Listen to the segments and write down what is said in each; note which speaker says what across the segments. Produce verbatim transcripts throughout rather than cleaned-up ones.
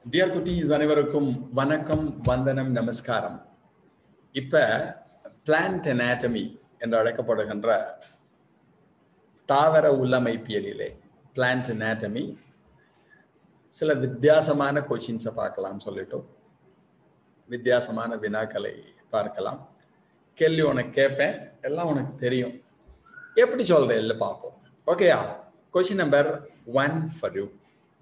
Speaker 1: Dear குட்டீஸ் அனைவருக்கும் வணக்கம் வந்தனம் நமஸ்காரம். இப்ப பிளான்ட் anatomy என்று அழைக்கப்படுகின்ற தாவர உள்ளமைப்பியலிலே பிளான்ட் anatomy சில வித்தியாசமான கொஸ்டின்ஸை பார்க்கலாம் சொல்லிட்டோம். வித்தியாசமான வினாக்களை பார்க்கலாம். கேள்வி உனக்கு கேட்பேன், எல்லாம் உனக்கு தெரியும். எப்படி சொல்றேன் இல்லை பார்ப்போம். ஓகேயா? Question number one for you.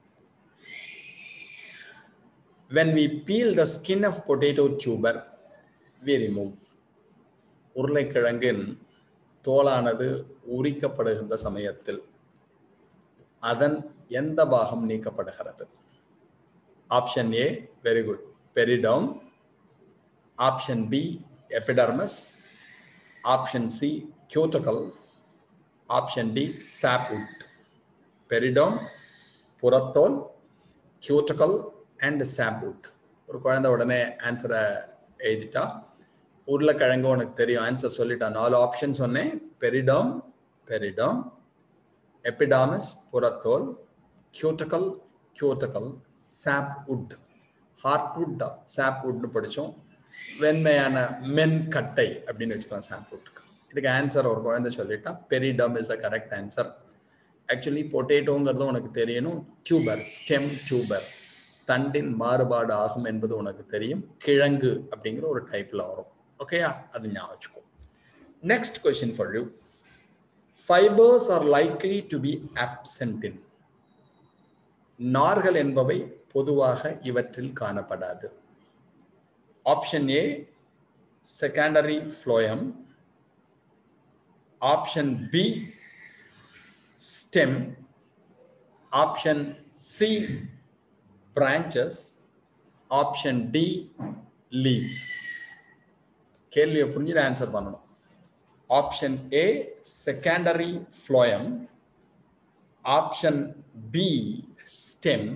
Speaker 1: When we peel the skin of potato tuber, we remove. உருளைக்கிழங்கின் தோலானது உரிக்கப்படுகின்ற சமயத்தில் அதன் எந்த பாகம் நீக்கப்படுகிறது? Option A very good, periderm. Option B epidermis. Option C cuticle. Option D sapwood. Periderm, புறத்தோல், கியூட்டிகல் அண்ட் சாப்வுட். ஒரு குழந்தை உடனே ஆன்சரை எழுதிட்டா. உருளைக்கிழங்கு உனக்கு தெரியும், ஆன்சர் சொல்லிட்டா. நாலு ஆப்ஷன் சொன்னேன். பெரிடோம் பெரிடோம் எபிடாமஸ் புறத்தோல், கியூட்டிகல் கியூட்டிகல், சாப்வுட். ஹார்ட்வுட் சாப்வுட்னு படித்தோம். வெண்மையான மென் கட்டை அப்படின்னு வச்சுக்கலாம் சாப்வுட்க்கு. இதுக்கு ஆன்சர் ஒரு குழந்தை சொல்லிட்டா. Periderm is the correct answer. Actually பொட்டேட்டோங்கிறது உனக்கு தெரியணும். டியூபர், ஸ்டெம் டியூபர், தண்டின் மாறுபாடு ஆகும் என்பது உனக்கு தெரியும். கிழங்கு அப்படிங்கிற ஒரு டைப்ல வரும். ஓகேயா? அது ஞாபகம் வச்சுக்கோ. Next question for you. Fibres are likely to be absent in. நார்கள் என்பவை பொதுவாக இவற்றில் காணப்படாது. Option A secondary phloem. Option B stem. Option C branches. Option D leaves. கேள்வியை புரிஞ்சுட்டு ஆன்சர் பண்ணணும். Option A secondary phloem. Option B stem.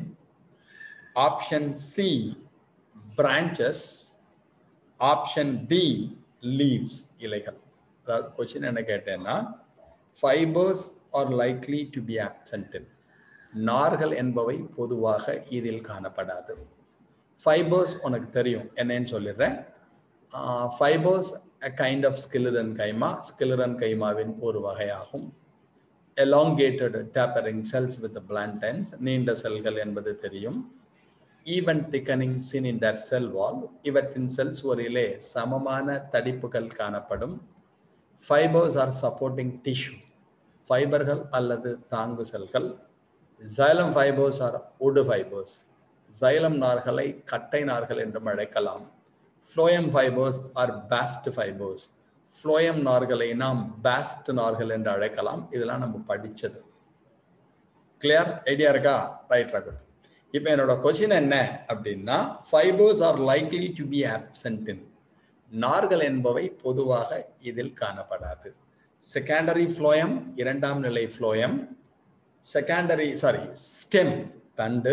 Speaker 1: Option C branches. Option D leaves, இலைகள். அதாவது கொஸ்டின் என்ன கேட்டேன்னா, fibres are likely to be absent. நார்கள் என்பவை பொதுவாக இதில் காணப்படாது. ஃபைபர்ஸ் உனக்கு தெரியும் என்னன்னு சொல்லிடுறேன். Fibres a kind of sclerenchyma. ஸ்கிலிரன் கைமாவின் ஒரு வகையாகும். elongated tapering cells with the blunt ends. நீண்ட செல்கள் என்பது தெரியும். even thickening seen in their cell wall. இவற்றின் செல்ஸ் வரிலே சமமான தடிப்புகள் காணப்படும். Fibres are supporting tissue. ஃபைபர்கள் அல்லது தாங்கு செல்கள். Xylem fibers are wood fibers. Xylem நார்களை கட்டை நார்கள் என்றும் அழைக்கலாம். Phloem fibers are bast fibers. Phloem நார்களை நாம் bast நார்கள் என்று அழைக்கலாம். இதெல்லாம் நம்ம படிச்சது. கிளியர்? ஐடியா இருக்கா? ரைட் ராகுல். இப்போ என்னோட கொஸ்டின் என்ன அப்படின்னா, fibres are likely to be absent in. நார்கள் என்பவை பொதுவாக இதில் காணப்படாது. செகண்டரி ஃப்ளோயம், இரண்டாம் நிலை ஃப்ளோயம். செகண்டரி சாரி ஸ்டெம் தண்டு.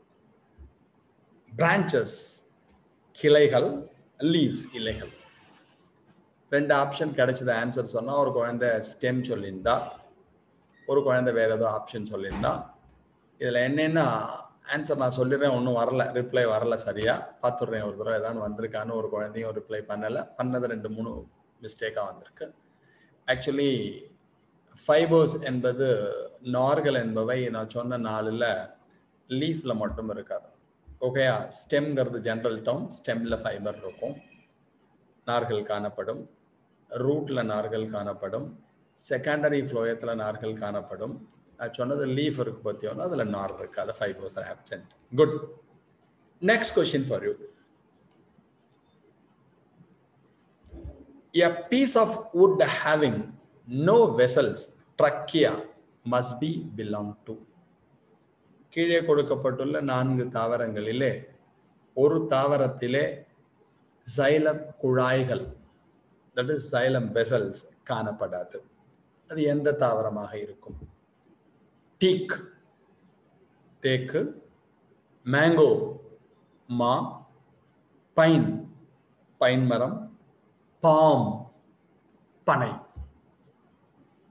Speaker 1: பிரான்ச்சஸ் கிளைகள். லீவ்ஸ் இலைகள். ரெண்டு ஆப்ஷன் கிடைச்சது ஆன்சர் சொன்னா. ஒரு குழந்தை ஸ்டெம் சொல்லியிருந்தா, ஒரு குழந்தை வேற ஏதோ ஆப்ஷன் சொல்லியிருந்தா. இதுல என்னன்னா ஆன்சர் நான் சொல்லிடுறேன், ஒன்றும் வரல, ரிப்ளை வரல, சரியா பார்த்துடுறேன். ஒரு தடவை ஏதாவது வந்திருக்கான்னு. ஒரு குழந்தையும் ரிப்ளை பண்ணலை. பண்ணது ரெண்டு மூணு மிஸ்டேக்காக வந்திருக்கு. ஆக்சுவலி ஃபைபர்ஸ் என்பது நார்கள் என்பவை நான் சொன்ன நாளில் லீஃப்ல மட்டும் இருக்காது. ஓகேயா? ஸ்டெம்ங்கிறது ஜென்ரல் டேர்ம். ஸ்டெம்ல ஃபைபர் இருக்கும், நார்கள் காணப்படும். ரூட்ல நார்கள் காணப்படும். செகண்டரி ஃப்ளோயத்துல நார்கள் காணப்படும். நான் சொன்னது லீஃப் இருக்கு பத்தியோன்னா அதுல நார் இருக்கு. அது fibres are absent. Good. Next question for you. A piece of wood having no vessels, trachea, must be belong to. கீழே கொடுக்கப்பட்டுள்ள நான்கு தாவரங்களிலே ஒரு தாவரத்திலே சைலம் குழாய்கள், தட் இஸ் சைலம் வெசல்ஸ், காணப்படாது. அது எந்த தாவரமாக இருக்கும்? டீக் தேக்கு, மேங்கோ மா, பைன் பைன் மரம், பாம் பனை.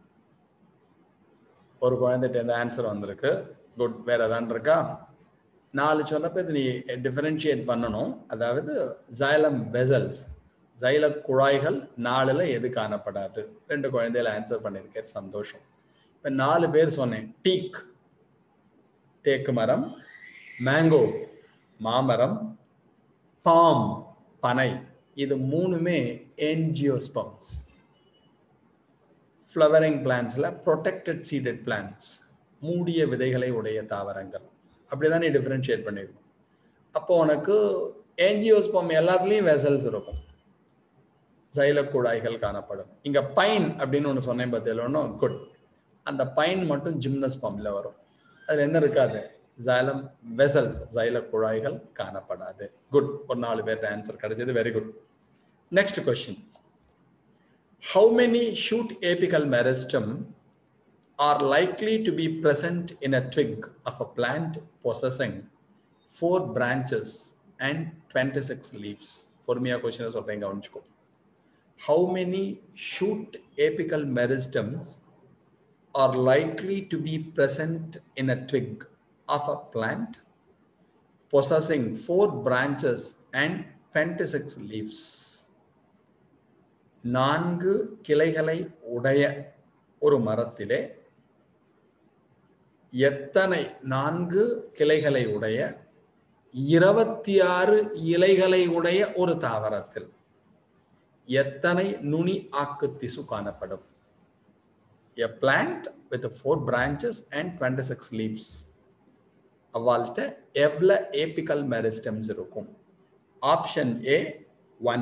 Speaker 1: ஒரு குழந்தைகிட்ட இந்த ஆன்சர் வந்திருக்கு. குட். வேற ஏதாவது இருக்கா? நாலு சொன்னப்ப இது நீ டிஃபரன்ஷியேட் பண்ணணும். அதாவது ஜைலம் வெசல்ஸ், ஜைல குழாய்கள் நாலுல எது காணப்படாது? ரெண்டு குழந்தைகள் ஆன்சர் பண்ணியிருக்கேன், சந்தோஷம். இப்போ நாலு பேர் சொன்னேன். டீக் தேக்கு மரம், மேங்கோ மாமரம், பாம் பனை. இது மூணுமே ஏஞ்சியோஸ்பர்ம்ஸ். ஃப்ளவரிங் பிளான்ட்ஸில் ப்ரொடெக்டட் சீடட் பிளான்ட்ஸ், மூடிய விதைகளை உடைய தாவரங்கள். அப்படிதான் நீ டிஃபரன்ஷியேட் பண்ணிருக்கணும். அப்போ உனக்கு ஏஞ்சியோஸ்பர்ம் எல்லாத்துலேயும் வெசல்ஸ் இருக்கும், ஜைல குழாய்கள் காணப்படும். இங்கே பைன் அப்படின்னு ஒன்று சொன்னேன் பார்த்தீங்கன்னா, குட். அந்த பைன் மட்டும் ஜிம்னோஸ்பர்ம்ல வரும். அதில் என்ன இருக்காது? ஜைலம் வெசல்ஸ், ஜைல குழாய்கள் காணப்படாது. குட். ஒரு நாலு பேர்ட்ட ஆன்சர் கிடைச்சது. Very good. Next question. How many shoot apical meristem are likely to be present in a twig of a plant possessing four branches and twenty-six leaves? பொறுமையா கொஸ்டினை சொல்றேன், கவனிச்சுக்கோ. How many shoot apical meristems are likely to be present in a twig of a plant possessing four branches and twenty-six leaves? நான்கு கிளைகளை உடைய ஒரு மரத்திலே எத்தனை நான்கு கிளைகளை உடைய இருபத்தி ஆறு இலைகளை உடைய ஒரு தாவரத்தில் எத்தனை நுனி ஆக்கு திசு காணப்படும்? A plant with four branches and twenty-six leaves. அவால்ட்ட எவ்வளவு apical meristems இருக்கும்? Option A one,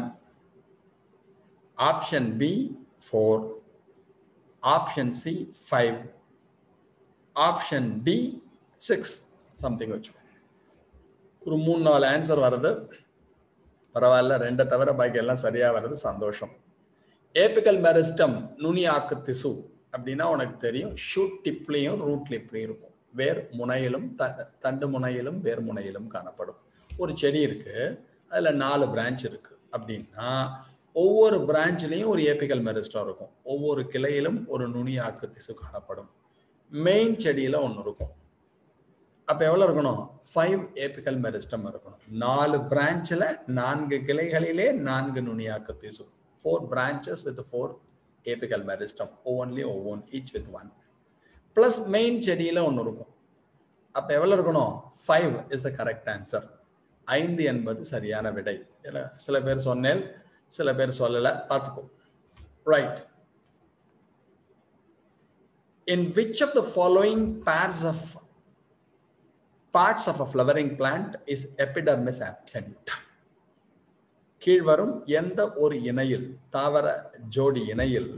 Speaker 1: option B four, option C five, option D six. Something வச்சு ஒரு மூணு நாலு ஆன்சர் வருது. பரவாயில்ல, ரெண்டை தவிர பாக்கி எல்லாம் சரியா வருது, சந்தோஷம். ஏபிக்கல் மெரிஸ்டம் நுனி ஆக்கு திசு அப்படின்னா உனக்கு தெரியும், ஷூட் டிப்லையும் ரூட் டிப்லையும் இருக்கும். வேர் முனையிலும் தண்டு முனையிலும் வேர் முனையிலும் காணப்படும். ஒரு செடி இருக்கு, அதுல நாலு பிரான்ச் இருக்கு அப்படின்னா ஒவ்வொரு பிரான்ச்லையும் ஒரு ஏபிக்கல் மெரிஸ்டம் இருக்கும். ஒவ்வொரு கிளையிலும் ஒரு நுனி ஆக்கு திசு காணப்படும். மெயின் செடியில ஒன்று இருக்கும். அப்ப எவ்வளவு இருக்கணும்? ஃபைவ் ஏபிக்கல் மெரிஸ்டம் இருக்கணும். நாலு பிரான்ச்ல நான்கு கிளைகளிலே நான்கு நுனியாக்கு திசு. Four branches with four apical meristem, ஒவ்வொன்லி ஒவ்வொன், each with one. Plus main செடியில ஒன்று இருக்கும். அப்ப எவ்வளவு இருக்கணும்? Five is the correct answer. ஐந்து என்பது சரியான விடை. சில பேர் சொன்னேன், சில பேர் சொல்லல, பார்த்துக்கோ. Right. In which of the following pairs of parts of a flowering plant is epidermis absent? கீழ்வரும் எந்த ஒரு இணையில், தாவர ஜோடி இணையில்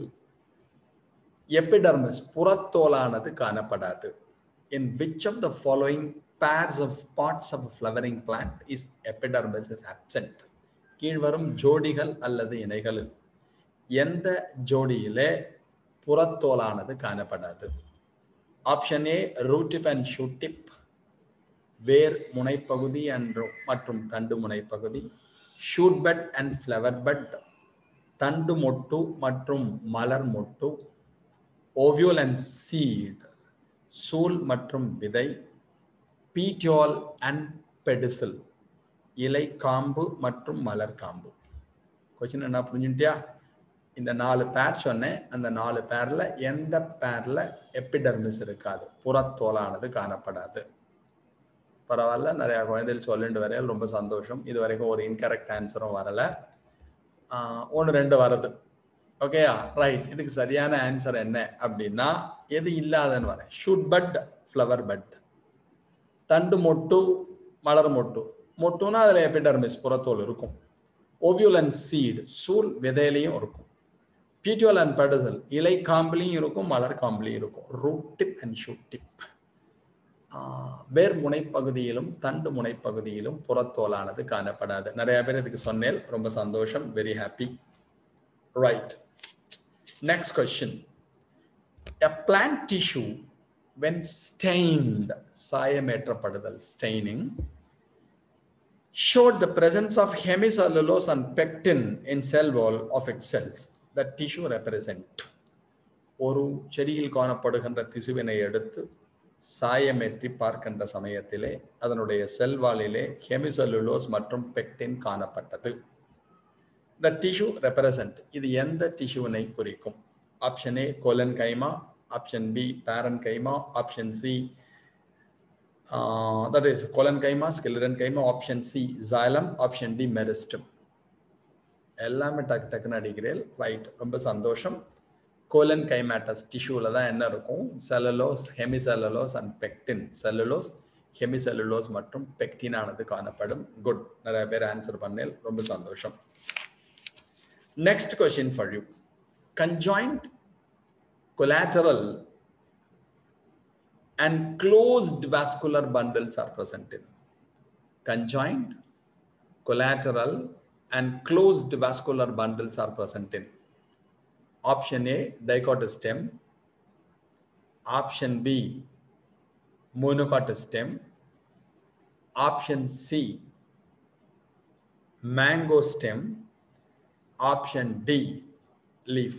Speaker 1: எபிடர்மிஸ் புறத்தோலானது காணப்படாது? In which of the following pairs of parts of a flowering plant is epidermis is absent? கீழ்வரும் ஜோடிகள் அல்லது இணைகளில் எந்த ஜோடியிலே புறத்தோலானது காணப்படாது? Option A root tip and shoot tip, வேர் முனைப்பகுதி மற்றும் தண்டு முனைப்பகுதி, shoot bud and flower bud, தண்டு மொட்டு மற்றும் மலர் மொட்டு, ஓவியூல் அண்ட் சீட், சூல் மற்றும் விதை, பீட்டியோல் அண்ட் பெடிசில், இலை காம்பு மற்றும் மலர் காம்பு. கொஸ்டின் என்ன புரிஞ்சுட்டியா? இந்த நாலு பேர் சொன்னேன். அந்த நாலு பேர்ல எந்த பேர்ல எபிடர்மிஸ் இருக்காது, புறத்தோலானது காணப்படாது? பரவாயில்ல, நிறைய குழந்தைகள் சொல்லிட்டு வரையில் ரொம்ப சந்தோஷம். இது வரைக்கும் ஒரு இன்கரெக்ட் ஆன்சரும் வரல, ஒன்று ரெண்டு வருது. ஓகேயா? ரைட். இதுக்கு சரியான ஆன்சர் என்ன அப்படின்னா, எது இல்லாதன்னு வரேன். ஷூட் பட், ஃப்ளவர் பட், தண்டு மொட்டு, மலர் மொட்டு. மொட்டுனா அதுல எபிடர்மிஸ் புறத்தோல் இருக்கும். ஓவியூல் அண்ட் சீட், சூல் விதையிலையும் இருக்கும். பீட்டியோல் அண்ட் பெடிசில், இலை காம்பிலையும் இருக்கும், மலர் காம்பிலையும் இருக்கும். Root tip and shoot tip, வேர் முனைப்பகுதியிலும் தண்டு முனைப்பகுதியிலும் புறத்தோலானது காணப்படாது. நிறைய பேர் இதுக்கு சொன்னேன், ரொம்ப சந்தோஷம். Very happy. Right. Next question. A plant tissue when stained, சாயமேற்றப்படுதல், staining, showed the presence of hemicellulose and pectin in cell wall of its cells. The tissue represent. ஒரு செடியில் காணப்படுகின்ற திசுவினை எடுத்து சாயமேற்றி பார்க்கின்ற சமயத்திலே அதனுடைய செல் வாலிலே ஹெமிசெல்லுலோஸ் மற்றும் பெக்டின் காணப்பட்டது. The tissue represent இது எந்த டிஷ்யூனை குறிக்கும்? Option A collenchyma, option B parenchyma, option C that is collenchyma, sclerenchyma, option C xylem, option D meristem. எல்லாமே டக்கு டக்குன்னு அடிக்கிறேன். ரைட், ரொம்ப சந்தோஷம். கோலன்கைமாட்டஸ் டிஷ்யூவில் தான் என்ன இருக்கும்? Cellulose, hemicellulose and pectin. Cellulose, hemicellulose மற்றும் பெக்டின் ஆனது காணப்படும். குட், நிறைய பேர் ஆன்சர் பண்ணேன், ரொம்ப சந்தோஷம். Next question for you. Conjoined, collateral and closed vascular bundles are present in. Conjoined, collateral and closed vascular bundles are present in. Option A, dichotomous stem. Option B, monocotyl stem. Option C, mango stem. Option D, leaf.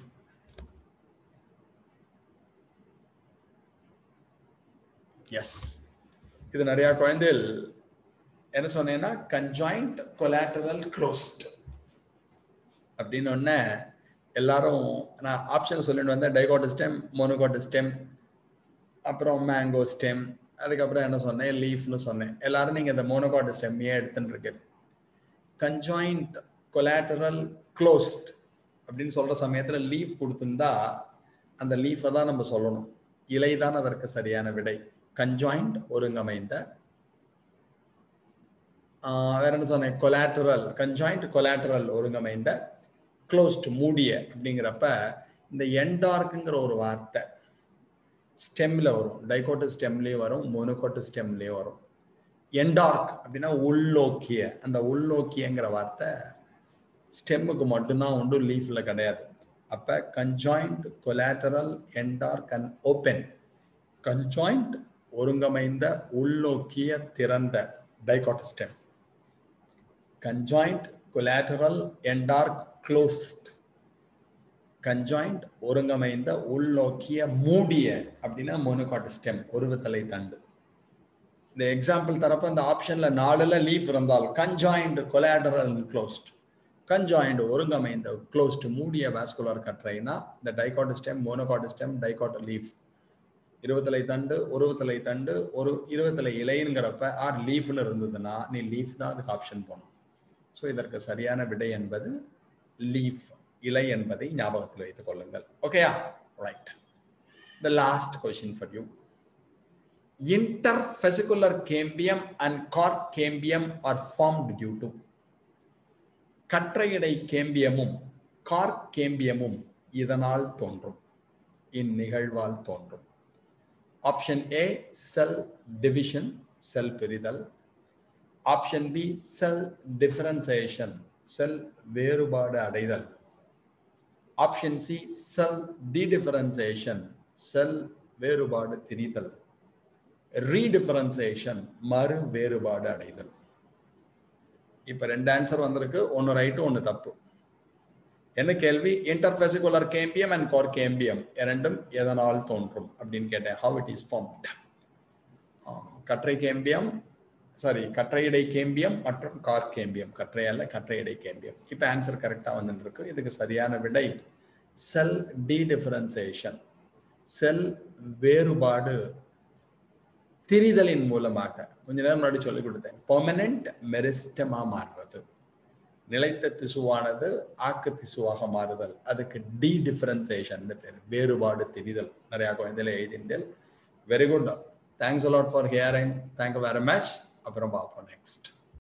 Speaker 1: Yes. இது நிறைய குழந்தைகள் என்ன சொன்னேன்னா conjoint collateral closed அப்படின்னு ஒன்று எல்லாரும் நான் option சொல்லிட்டு வந்தேன். டைகோட்டஸ் ஸ்டெம், மோனோகோட்டஸ் ஸ்டெம், அப்புறம் மேங்கோ ஸ்டெம், அதுக்கப்புறம் என்ன சொன்னேன் லீஃப்னு சொன்னேன். எல்லாரும் நீங்கள் இந்த மோனோகோட்டஸ் ஸ்டெம்மையே எடுத்துன்னு இருக்கு. கன்ஜாயிண்ட் கொலாட்டரல் க்ளோஸ்ட் அப்படின்னு சொல்கிற சமயத்தில் லீஃப் கொடுத்துருந்தா அந்த லீஃபை தான் நம்ம சொல்லணும். இலை தான் அதற்கு சரியான விடை. கன்ஜாயிண்ட் ஒருங்கமைந்த, வேற என்ன சொன்னேன், கொலாட்டரல், கன்ஜாயிண்ட் கொலாட்டரல் ஒருங்கமைந்த, க்ளோஸ்ட் மூடிய அப்படிங்கிறப்ப இந்த என்டார்க்குங்கிற ஒரு வார்த்தை ஸ்டெம்மில் வரும். டைகோட்டஸ் ஸ்டெம்லேயும் வரும், மோனோகோட்டஸ் ஸ்டெம்லேயும் வரும். என்டார்க் அப்படின்னா உள்நோக்கிய, அந்த உள்நோக்கியங்கிற வார்த்தை ஸ்டெம்முக்கு மட்டும்தான் உண்டு, லீஃப்ல கிடையாது. அப்ப conjoint collateral endarch and open. Conjoint ஒருங்கமைந்த உள்நோக்கிய திறந்த dicotous stem. Conjoint collateral endarch closed. Conjoint ஒருங்கமைந்த உள்நோக்கிய மூடிய அப்படின்னா மோனோகாட்டஸ் ஸ்டெம், ஒருவத்தலை தண்டு. இந்த எக்ஸாம்பிள் தரப்ப இந்த ஆப்ஷன்ல நாலுல லீஃப் இருந்தால் கன்ஜாயிண்ட் கொலாட்டரல் க்ளோஸ்ட். கன்ஜாயிண்ட் ஒருங்கமைந்த க்ளோஸ்ட் மூடிய வாஸ்குலர் கற்றைனா இந்த dicotous stem, monocotous stem, dicotal leaf. இருபத்தலை தண்டு, ஒருவத்தலை தண்டு, ஒரு இருபத்தலை இலைங்கிறப்ப ஆர் லீஃப்னு இருந்ததுன்னா நீ லீஃப் தான் அதுக்கு ஆப்ஷன் போகணும். ஸோ இதற்கு சரியான விடை என்பது லீஃப், இலை என்பதை ஞாபகத்தில் வைத்துக் கொள்ளுங்கள். ஓகேயா? Right. The last question for you. Intervesicular cambium and cork cambium are formed due to. கற்றையடை கேம்பியமும் கார்க் கேம்பியமும் இதனால் தோன்றும், இந்நிகழ்வால் தோன்றும். Option A cell division, cell பிரிதல். Option B cell differentiation, cell வேறுபாடு அடைதல். ஆப்ஷன் சி செல் டிடிஃபரன்சியேஷன், செல் வேறுபாடு திரிதல். ரீடிஃபரன்சியேஷன், மறு வேறுபாடு அடைதல். இப்ப ரெண்டு ஆன்சர் வந்திருக்கு, ஒன்னு ரைட்டு ஒன்னு தப்பு. என்ன கேள்வி? Interfascicular cambium and cork cambium இரண்டும் எதனால் தோன்றும் அப்படின்னு கேட்டேன். How it is formed. கற்றை கேம்பியம், சாரி கற்றையடை கேம்பியம் மற்றும் கார்க் கேம்பியம். கற்றை அல்ல, கற்றையடை கேம்பியம். இப்ப ஆன்சர் கரெக்டா வந்துட்டு இருக்கு. இதுக்கு சரியான விடை செல் டிடிஃபரன்சியேஷன், செல் வேறுபாடு திரிதலின் மூலமாக. கொஞ்ச நேரம் முன்னாடி சொல்லிக் கொடுத்தேன், பெர்மனன்ட் மெரிஸ்டமா மாறுறது. நிலைத்த திசுவானது ஆக்கு திசுவாக மாறுதல், அதுக்கு டி டிஃபரன்சியேஷன் பேர், வேறுபாடு திரிதல். நிறைய குழந்தைகளை எழுதிந்தேன். Very good, thanks a lot for hearing. Thank you very much. அப்புறம் பார்ப்போம் நெக்ஸ்ட்.